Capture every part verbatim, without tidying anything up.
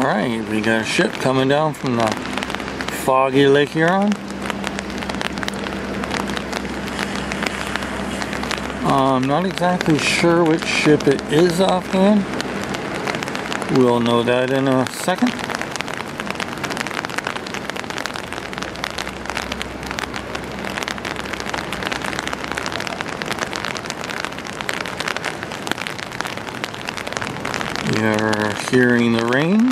Alright, we got a ship coming down from the foggy Lake Huron. I'm not exactly sure which ship it is offhand. We'll know that in a second. You're hearing the rain.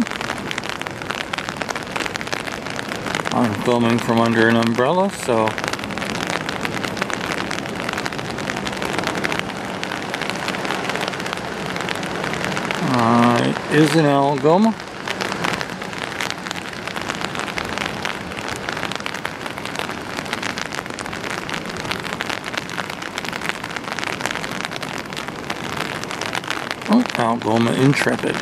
I'm filming from under an umbrella, so uh, it is in Algoma. Oh, Algoma Intrepid.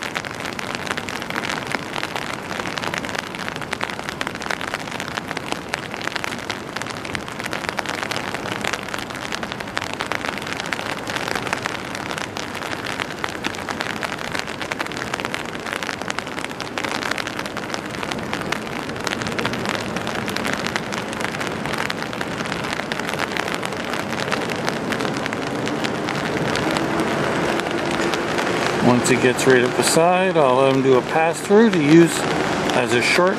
Once it gets right up the side, I'll let them do a pass-through to use as a short.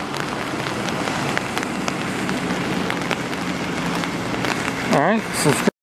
Alright, subscribe.